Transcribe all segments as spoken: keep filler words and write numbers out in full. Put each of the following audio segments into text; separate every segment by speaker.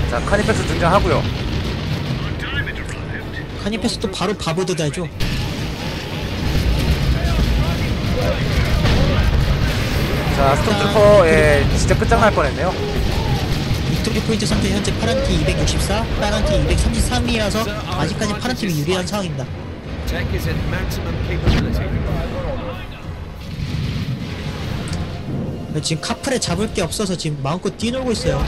Speaker 1: 자, 카니페스 등장하고요.
Speaker 2: 카니페스 또 바로 바보드 달죠.
Speaker 1: 자, 스톰트루퍼, 예, 진짜 끝장날 뻔했네요.
Speaker 2: 빅토리 포인트 상태 현재 파란팀 이백육십사, 빨간팀 이백삼십삼이라서 아직까지 파란팀이 유리한 상황입니다. 지금 카프레 잡을 게 없어서 지금 마음껏 뛰놀고 있어요.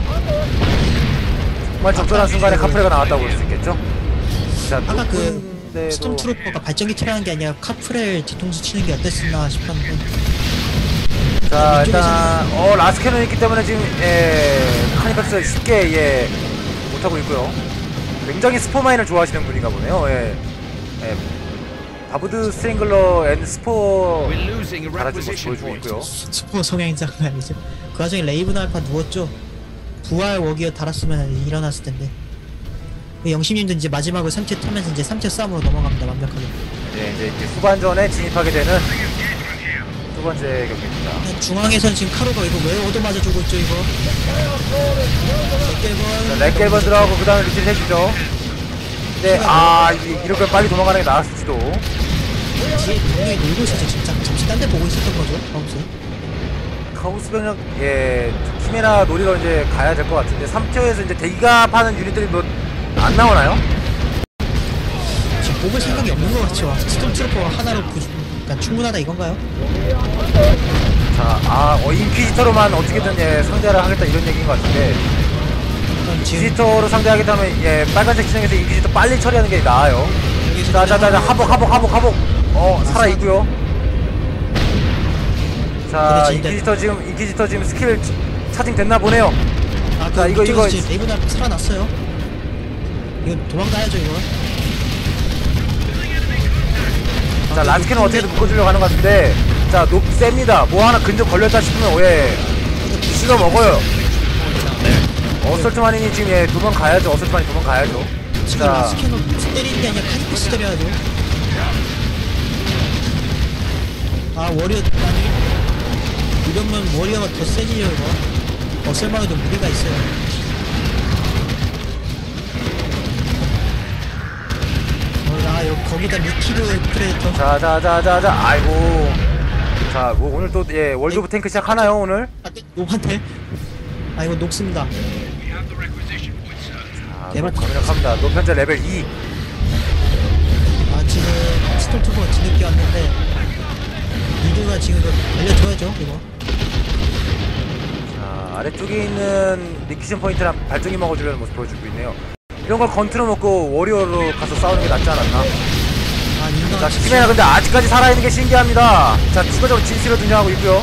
Speaker 1: 정말 적절한 순간에 카프레가 나왔다고 볼 수 있겠죠? 자,
Speaker 2: 아까 그 스톰트루퍼가 발전기 트라이한 게 아니라 카프레를 뒤통수 치는 게 어땠었나 싶었는데.
Speaker 1: 자, 일단 어 라스캐논이 있기 때문에 지금 예 카니페스 쉽게 예 못하고 있고요. 굉장히 스포마인을 좋아하시는 분인가 보네요. 예, 예 바브드 스트링글러 앤 스포 달아준 모습 보여주고 있고요.
Speaker 2: 스포 성향인 장난 아니죠. 그 와중에 레이븐 알파 누웠죠. 부활 워기어 달았으면 일어났을 텐데. 영심님도 이제 마지막으로 삼 티어 타면서 이제 삼 티어 싸움으로 넘어갑니다. 완벽하게.
Speaker 1: 네, 이제, 이제 후반전에 진입하게 되는 두 번째 경기입니다.
Speaker 2: 중앙에선 지금 카로가 이거 왜 얻어맞아주고 있죠, 이거? 렉gel번.
Speaker 1: 렉gel번 들어가고 그 다음에 리필 해주죠. 네, 아, 이렇게 빨리 도망가는 게 나았을지도.
Speaker 2: 뒤에 분명히 놀고 있었죠, 진짜. 잠시 딴 데 보고 있었던 거죠, 카우스.
Speaker 1: 카우스 병력, 예, 키메라 노리러 이제 가야 될 것 같은데, 삼 티어에서 이제 대기가 파는 유닛들이 뭐, 안 나오나요?
Speaker 2: 지금 뽑을 생각이 없는 것 같죠. 스톰트루퍼 하나로 부, 그러니까 충분하다 이건가요?
Speaker 1: 자, 아, 어, 인퀴지터로만 어떻게든 예, 상대를 하겠다 이런 얘기인 것 같은데, 인퀴지터로 상대하겠다면 예, 빨간색 진영에서 인퀴지터 빨리 처리하는 게 나아요. 자, 자, 자, 자, 하복, 하복, 하복, 하복. 어, 살아있고요. 자, 인퀴지터 지금, 인퀴지터 지금 스킬 차징 됐나 보네요.
Speaker 2: 아,
Speaker 1: 자, 이거, 이거.
Speaker 2: 레이븐 앞에 살아났어요. 이거 도망가야죠, 이거.
Speaker 1: 자, 아, 라스키는 어떻게든 묶어주려고 하는 것 같은데, 자, 높, 셉니다. 뭐 하나 근접 걸렸다 싶으면, 왜, 씹어 먹어요. 어설트 마린이 지금, 예, 도망가야죠. 어설트 마린 도망가야죠.
Speaker 2: 지금
Speaker 1: 자,
Speaker 2: 라스키는 때리는 게 아니라 카니페스 때려야죠. 아, 워리어, 아니. 이러면 워리어가 더 세지죠, 이거. 어설마에도 무리가 있어요. 아, 요 거기다 미키르 프레데터.
Speaker 1: 자, 자, 자, 자, 자, 아이고. 자, 뭐 오늘 또, 예, 월드 오브 탱크 시작하나요, 오늘?
Speaker 2: 아, 노한테? 아, 이거 녹습니다.
Speaker 1: 자, 검역합니다. 노편자 레벨 이.
Speaker 2: 아, 지금 스톰트루퍼가 뒤늦게 왔는데, 리드가 지금 이거 알려줘야죠, 이거.
Speaker 1: 자, 아래쪽에 있는 리퀴션 포인트랑 발전기 먹어주려는 모습 보여주고 있네요. 이런 걸 건트로 먹고 워리어로 가서 싸우는 게 낫지 않았나?
Speaker 2: 아, 인간.
Speaker 1: 자, 키메라 근데 아직까지 살아있는 게 신기합니다. 자, 추가적으로 진실로 등장하고 있고요.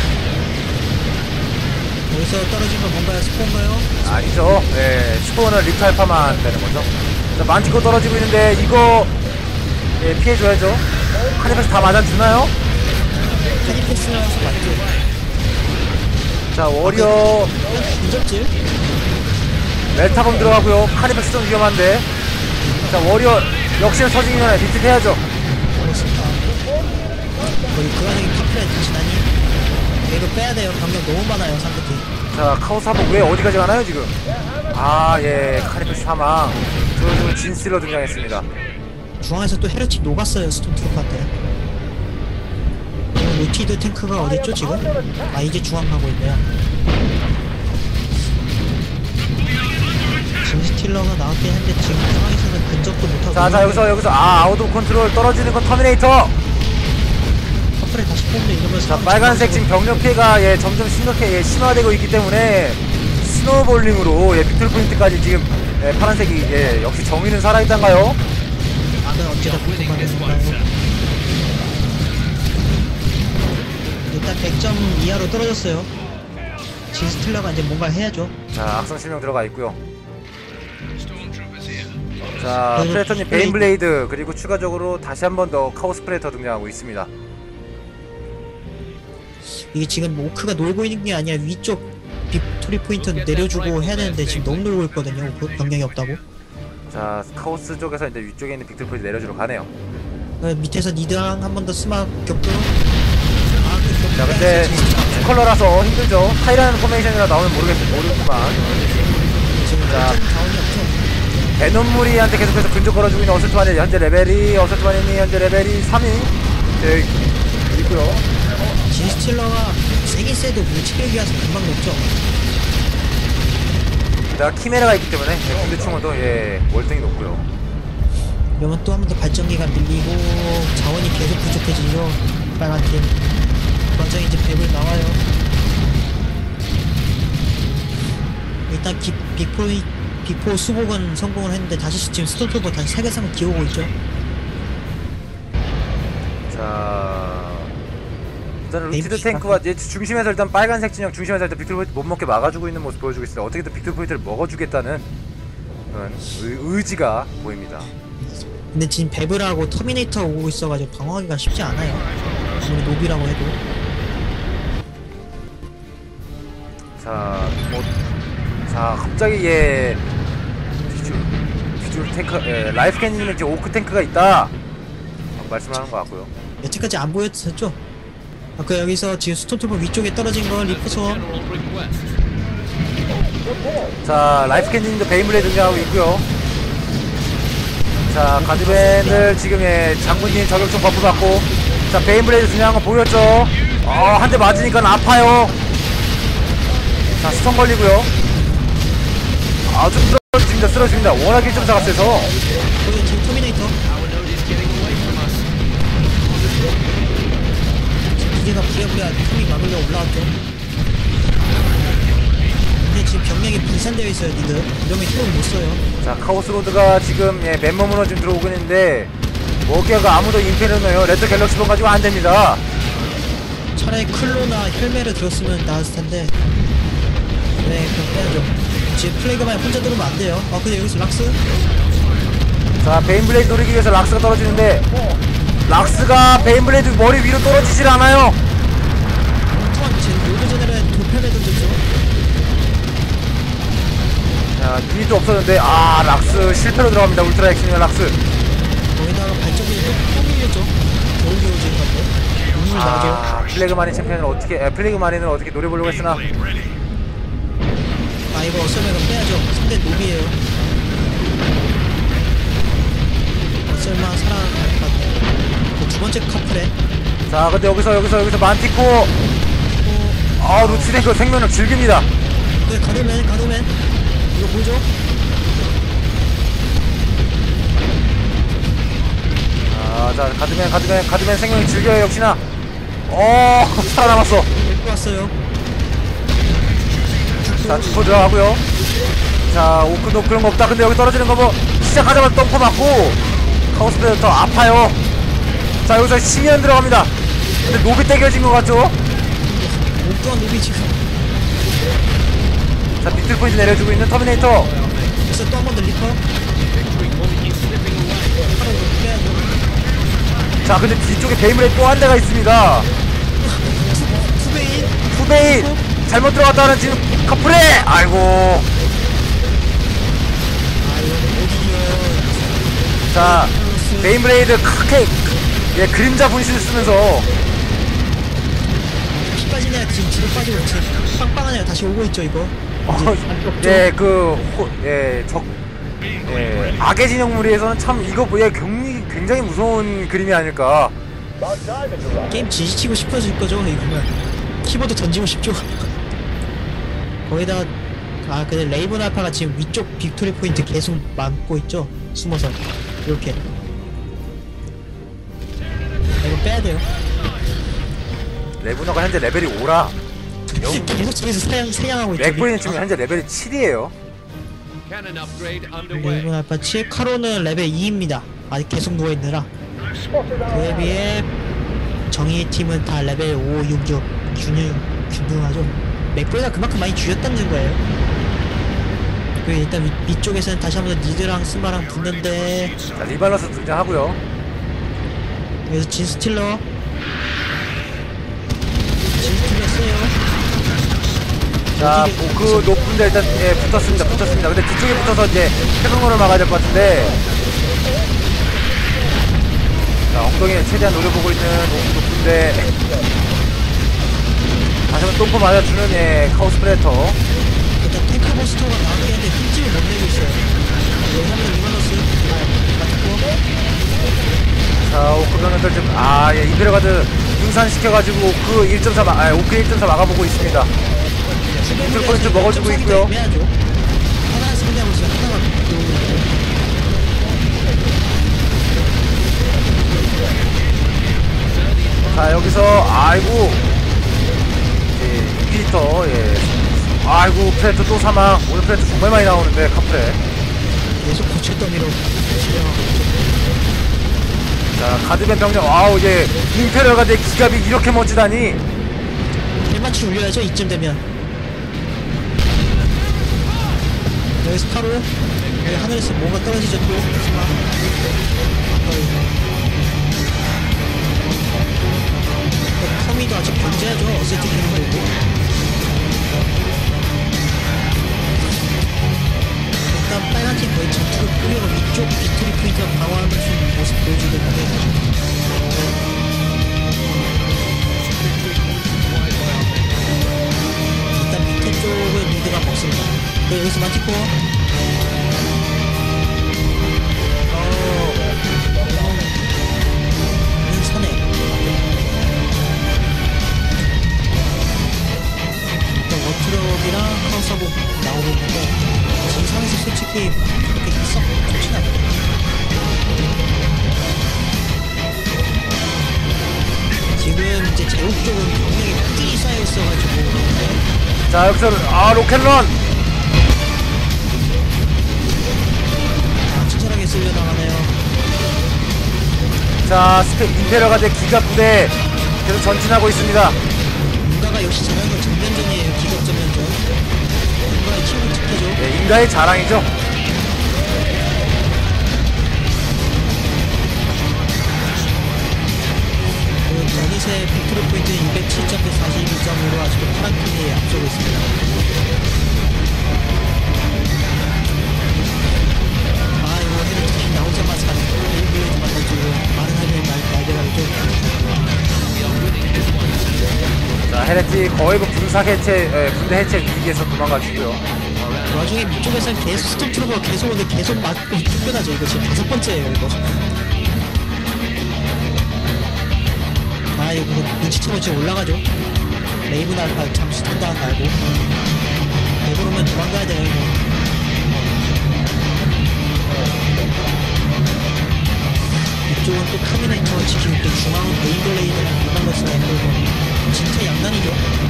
Speaker 2: 여기서 떨어진 건 뭔가요? 스폰가요?
Speaker 1: 아니죠. 예, 스포는 리프알파만 되는 거죠. 자, 만티코 떨어지고 있는데, 이거, 예, 피해줘야죠. 카니페스 다 맞아주나요?
Speaker 2: 카니페스라서 맞죠?
Speaker 1: 자, 워리어.
Speaker 2: 인접질?
Speaker 1: 멜타범 들어가고요. 카니페스 좀 위험한데. 자, 워리어 역시나 터지기 전에 비트 해야죠.
Speaker 2: 그렇습니다. 거기 그 와중에 카프레 다시 나니? 이거 빼야돼요. 병력 너무 많아요, 상대팀.
Speaker 1: 자, 카오스 하복 왜 어디까지 가나요, 지금? 아, 예, 카니페스 사망. 저, 저, 진실로 등장했습니다.
Speaker 2: 중앙에서 또 헤르틱 녹았어요, 스톰트루퍼한테. 지금 루티드 탱크가 어딨죠, 지금? 아, 이제 중앙 가고 있네요. 지금 스틸러가 나왔긴 했는데 지금 상황에서는 근접도 못하고.
Speaker 1: 자, 자, 여기서, 여기서, 아, 아웃 오브 컨트롤 떨어지는 건 터미네이터!
Speaker 2: 커플에 다시 뽑는데 이러면서.
Speaker 1: 자, 빨간색 지금 병력 피해가, 예, 점점 심각해, 예, 심화되고 있기 때문에, 스노우볼링으로, 예, 빅토리 포인트까지 지금, 예, 파란색이, 예, 역시 정의는 살아있단가요?
Speaker 2: 악은 언제나 고통받는 건가요? 일단 백 점 이하로 떨어졌어요. 지금 스틸러가 이제 뭔가 해야죠.
Speaker 1: 자, 악성 실명 들어가 있고요. 자, 프레터님 베인블레이드, 그리고 추가적으로 다시 한 번 더 카오스 프레터 등장하고 있습니다.
Speaker 2: 이게 지금 오크가 놀고 있는 게 아니라 위쪽 빅토리 포인트 내려주고 해야 되는데 지금 너무 놀고 있거든요. 오크 병력이 없다고.
Speaker 1: 자, 카오스 쪽에서 이제 위쪽에 있는 빅토리 포인트 내려주러 가네요.
Speaker 2: 어, 밑에서 니드랑 한 번 더 스마 격도. 아, 그
Speaker 1: 자, 근데 컬러라서 힘들죠. 타이라는 포메이션이라 나오면 모르겠, 모르겠지만.
Speaker 2: 지금
Speaker 1: 자, 베놈무리한테 계속해서 근접 걸어주고 있는 어설트 마린. 현재 레벨이 어설트 마린이 현재 레벨이 삼이 되어 있고요.
Speaker 2: 진스틸러가 세긴 세도 물체력이 비해서 금방 높죠.
Speaker 1: 게다가 키메라가 있기 때문에 군대충원도 예 월등히 높고요.
Speaker 2: 그러면 또 한 번 더 발전기가 밀리고 자원이 계속 부족해지죠. 빨간 팀. 그 과정에 이제 뱀을 나와요. 일단 기, 빅포 빅포 수복은 성공을 했는데 다시 지금 스톰트루퍼 다시 세계상을 기어오고 있죠.
Speaker 1: 자 일단 루티드
Speaker 2: 에이피씨가
Speaker 1: 탱크와 얘 중심에서 일단 빨간색 진영 중심에서 일단 빅토르 포인트 못 먹게 막아주고 있는 모습 보여주고 있습니다. 어떻게든 빅토르 포인트를 먹어주겠다는 그런 의, 의지가 보입니다.
Speaker 2: 근데 지금 베브라고 터미네이터 오고 있어가지고 방어하기가 쉽지 않아요. 아무리 노비라고 해도.
Speaker 1: 자, 뭐, 자 갑자기 얘 비주얼, 비주얼 탱크, 예, 라이프 캔님은 이제 오크 탱크가 있다 말씀하는 것 같고요.
Speaker 2: 여태까지 안 보였었죠? 아까 여기서 지금 스톰트루퍼 위쪽에 떨어진 거 리포서.
Speaker 1: 자 라이프 캔님도 베인블레이드 등장하고 있고요. 자 가드밴을 지금 예, 장군님 저격총 버프 받고 자 베인블레이드 등장한 거 보였죠? 어, 한 대 맞으니까 아파요. 자 수성 걸리고요. 아주 쓰러집니다 쓰러집니다. 워낙 일 점 차가 세서.
Speaker 2: 거기 지금 터미네이터. 기계가 부랴부랴 톰이 막으려 올라왔죠. 근데 지금 병력이 분산되어 있어요, 니들. 이러면 힘을 못 써요.
Speaker 1: 자 카오스 로드가 지금 예, 맨몸으로 지금 들어오고 있는데 워기어가 아무도 인페르노요. 레드 갤럭시본 가지고 안 됩니다.
Speaker 2: 차라리 클로나 헬메를 들었으면 나았을 텐데. 네, 그럼 빼야죠. 지금 플레이그만 혼자 들어오면 안 돼요. 아, 근데 여기서 락스?
Speaker 1: 자 베인블레이드 노리기 위해서 락스가 떨어지는데 락스가 베인블레이드 머리 위로 떨어지질 않아요.
Speaker 2: 엉뚱한 지금 로드 제네랄 돌팔매 던졌죠.
Speaker 1: 자 유닛도 없었는데 아 락스 실패로 들어갑니다. 울트라 액션이나 락스.
Speaker 2: 거기다가 발전기를 또 밀렸죠. 겨울 겨울 지금 같고. 눈물 나죠.
Speaker 1: 아 플래그 마린 챔피언을 어떻게 에, 플래그 마린을 어떻게 노려보려고 했으나
Speaker 2: 아, 이거 어설매가 빼야죠. 상대 노비에요. 어설마 살아갈 것 같네. 그 두 번째 커플에.
Speaker 1: 자 근데 여기서 여기서 여기서 만티코
Speaker 2: 어,
Speaker 1: 아 루치탱크 생명력 즐깁니다.
Speaker 2: 네, 가드맨, 가드맨. 이거 뭐죠?
Speaker 1: 아, 자 가드맨 가드맨 가드맨 생명력 즐겨요 역시나. 어 살아남았어.
Speaker 2: 데리고 왔어요.
Speaker 1: 자 투포 들어가고요. 자 오크도 그런 거 없다. 근데 여기 떨어지는 거 뭐 시작하자마자 똥포 맞고 카오스 베더 아파요. 자 여기서 시면 들어갑니다. 근데 노비 떼겨진 것 같죠?
Speaker 2: 엉뚱한 노비 지금.
Speaker 1: 자 비틀 포인트 내려주고 있는 터미네이터.
Speaker 2: 그래서 또 한 번 더 리퍼. 바로 이거 빼야죠.
Speaker 1: 자 근데 뒤쪽에 베이블에 또 한 대가 있습니다.
Speaker 2: 투베인.
Speaker 1: 투베인 잘못 들어갔다는 지금 커플에 아이고.
Speaker 2: 아, 이거는 못 이겨요.
Speaker 1: 자 베인블레이드 크게 예 그림자 분신을 쓰면서
Speaker 2: 피 빠지냐, 지금 뒤로 빠지고 지금 빵빵하냐, 다시 오고 있죠, 이거.
Speaker 1: 어, 예, 그, 호, 예, 적, 예, 악의 진영무리에서는 참 이거 뭐야 굉장히, 굉장히 무서운 그림이 아닐까.
Speaker 2: 게임 지지치고 싶어질 거죠, 이거면. 키보드 던지고 싶죠. 거기다가, 아, 근데 레이븐 알파가 지금 위쪽 빅토리 포인트 계속 막고 있죠, 숨어서. 이렇게. 아, 이거 빼야 돼요.
Speaker 1: 레브너가 현재 레벨이 오라.
Speaker 2: 계속 저기서 사양, 사양하고 있죠.
Speaker 1: 맥브리는 지금 현재 레벨이 칠이에요.
Speaker 2: 레이븐 알파 칠, 카로는 레벨 이입니다. 아직 계속 누워있느라. 그에 비해 정의 팀은 다 레벨 오, 육, 육 균형, 균등하죠. 맥브리가 그만큼 많이 줄였다는 거예요. 그리고 일단 위, 위쪽에서는 다시 한번 니드랑 스마랑 붙는데
Speaker 1: 자, 리발러스 등장하고요.
Speaker 2: 여기서 진스틸러 진스틸러 써요.
Speaker 1: 자, 뭐, 그 높은데 일단, 예, 붙었습니다. 붙었습니다. 근데 뒤쪽에 붙어서 이제 태극로를 막아야 될 것 같은데. 자, 엉덩이에 최대한 노려보고 있는 높- 높은데. 다시 한번 똥포 맞아주는, 예, 카오스 프레터.
Speaker 2: 일단 탱크 버스터가 나오긴 했는데 흠집을 못 내고 있어요. 하면 리버너스. 아, 맞고.
Speaker 1: 자, 오크 병력들 좀, 아, 예, 이베르가드 분산시켜가지고 그 일 점 사, 아, 오크 일 점 사 막아보고 있습니다. 인플 포인트 먹어주고 있고요.
Speaker 2: 애매하죠. 하나 승리하고 있어요. 하나가
Speaker 1: 자, 여기서, 아이고, 예, 피터, 예. 아이고, 프레트 또 사망. 오늘 프레트 정말 많이 나오는데, 카프레.
Speaker 2: 계속 고칠더미로
Speaker 1: 자, 가드밴 병력, 아우, 예, 임페리얼 내 기갑이 이렇게 멋지다니.
Speaker 2: 대마치 울려야죠. 이쯤 되면. 여기서 바로 여기 하늘에서 뭔가 떨어지죠. 또 터미도 아직 견제하죠. 어세트 캐논도 일단 빨간팀 거의 전투를 끌려고 위쪽 비트리 포인트가 방어하는 모습 보여주고 있는데 일단 밑에 쪽을 리드가 먹습니다. 네, 여기서 마티코 어... 이 선에 일단 워트럭이랑 카우사복 나오고 있는데 지금 상에서 솔직히 그렇게 썩 좋진 않아요. 지금 이제 제국 쪽은 병력이 꾸준히 쌓여있어가지고
Speaker 1: 자, 여기서는, 아, 로켓런!
Speaker 2: 아, 친절하게 쓸려 나가네요.
Speaker 1: 자, 스페, 임페리얼 내 기갑 부대 계속 전진하고 있습니다.
Speaker 2: 인가가 역시 잘하는 건 전면전이에요. 기갑 전면전. 인가의 힘을 특혜죠.
Speaker 1: 예, 인가의 자랑이죠.
Speaker 2: 그 어느새 빅토리 포인트는 이백칠 점 대 사십이 점으로 아직도 파란 팀이 앞서고 있습니다. 아 이거 헤드 팀 나오자마자 일부에서 만나주고 많은 하루의 날개가를
Speaker 1: 자, 헤레티 거의 그 분사 해체, 예, 분대 해체 위기에서 도망가주고요.
Speaker 2: 그 와중에 이쪽에서는 계속 스톰트루퍼가 계속 오는데 계속 맞고 쫓겨나죠. 이거 지금 다섯 번째예요 이거. 아 이거 눈치채면 지금 올라가죠. 레이븐 알파 잠시 탄다 알고 내버리면 도망가야 돼요 이거. 이쪽은 또 터미네이터를 지키고 있고 중앙은 베이블레이드랑 리발러스가 있고 진짜 양난이죠.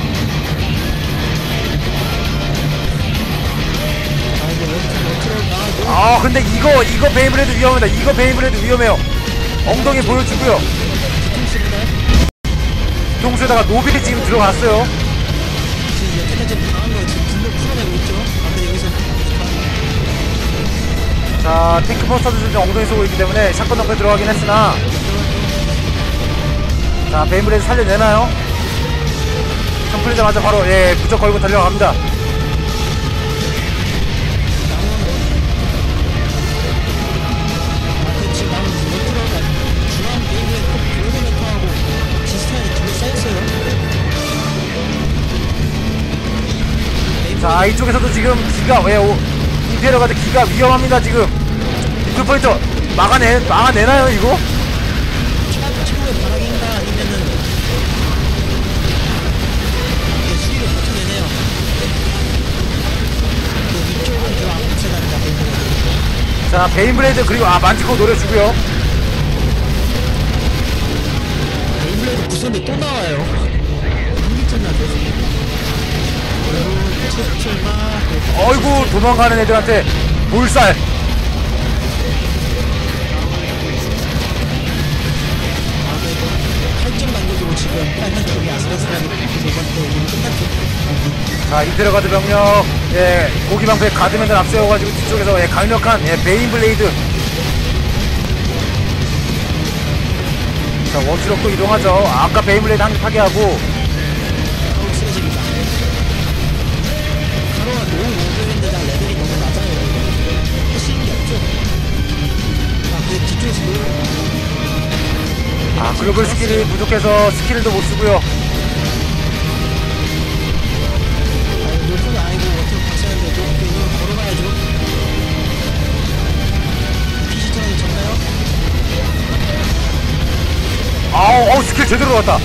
Speaker 2: 아 이거 원투 원투로 나와도
Speaker 1: 아, 근데 이거, 이거 베이블레드 위험합니다. 이거 베이블레드 위험해요. 엉덩이 보여주고요.
Speaker 2: 뒤통수입니다.
Speaker 1: 뒤통수에다가 노빌이 지금 들어갔어요.
Speaker 2: 지금 여태까지 당한 거 지금 분명 풀어내고 있죠. 아 근데 여기서
Speaker 1: 자, 탱크 버스터도 지금 엉덩이 쏘고 있기 때문에 샷건 덩크에 들어가긴 했으나, 자, 베이블레드 살려내나요? 점 풀리자마자 바로, 예, 부적 걸고 달려갑니다.
Speaker 2: 지금 나오는 원투로가 중앙 게임에 골드메터하고 지스타일이 둘러싸였어요.
Speaker 1: 자, 이쪽에서도 지금 기가, 왜, 오, 임페리얼 가드 기가 위험합니다, 지금. 인플 포인트 막아내, 막아내나요, 이거?
Speaker 2: 최고의 바닥인가 아니면은 네, 수위를 버텨내네요. 그 위쪽은 좀 앞서 갑니다. 베이블레이드.
Speaker 1: 자, 베인블레이드, 그리고, 아, 만티코 노려주고요.
Speaker 2: 베이블레이드 부서인데 또 나와요. 한기점 나죠. 그리고 체스트가
Speaker 1: 어이구, 도망가는 애들한테 몰살.
Speaker 2: 팔 점 남겨주고 지금 빨간 쪽이 아슬아슬하게 이번에 오늘 끝났죠.
Speaker 1: 자, 임페리얼 가드 병력, 예, 고기방패 가드맨들 앞세워가지고 뒤쪽에서, 예, 강력한, 예, 베인블레이드. 자, 원트럭도 이동하죠. 아까 베인블레이드 한 개 파괴하고,
Speaker 2: 바로 쓰러집니다. 카로가 너무 오버인데다 레벨이 너무 낮아요. 할 수 있는 게 없죠. 아, 그 뒤쪽에서 노
Speaker 1: 아, 글로벌 스킬이 부족해서 스킬도 못 쓰고요.
Speaker 2: 아니, 노트는 아니고 워터 박사는데 또 이거 걸어가야죠.
Speaker 1: 스킬 제대로 넣었다.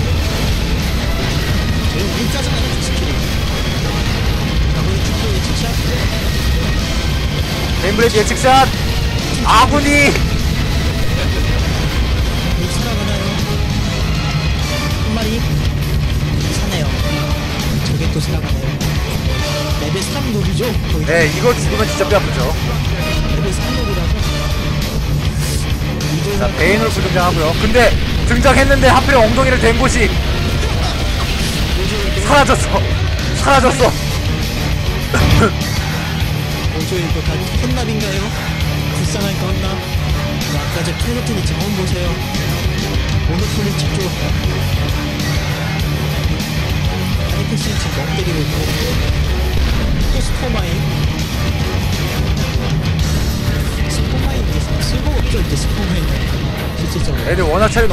Speaker 2: 저희 우리 짜증나는 그 스킬이. 아군이 축구 예측샷.
Speaker 1: 네임블레이드 예측샷. 아군이
Speaker 2: 못 살아가나요? 한 마리 사네요. 저게 또 살아가네요. 레벨 삼 몹이죠? 거의.
Speaker 1: 네 이거 죽으면 진짜 뼈 아프죠.
Speaker 2: 레벨 삼 몹이라서.
Speaker 1: 자 베인으로 등장하고요. 근데 등장했는데 하필 엉덩이를 댄 곳이 사라졌어. 사라졌어.
Speaker 2: 어저 이거 다 혼납인가요? 불쌍한 건납. 아까 저 켈레튼이 자원 보세요. 모노폴리 집중. 하이패스 지금 멍 때리고 있고. 또 스포마인. 스포마인 이제 쓸모가 없죠 이제 스포마인. 실질적으로.
Speaker 1: 애들 워낙 차이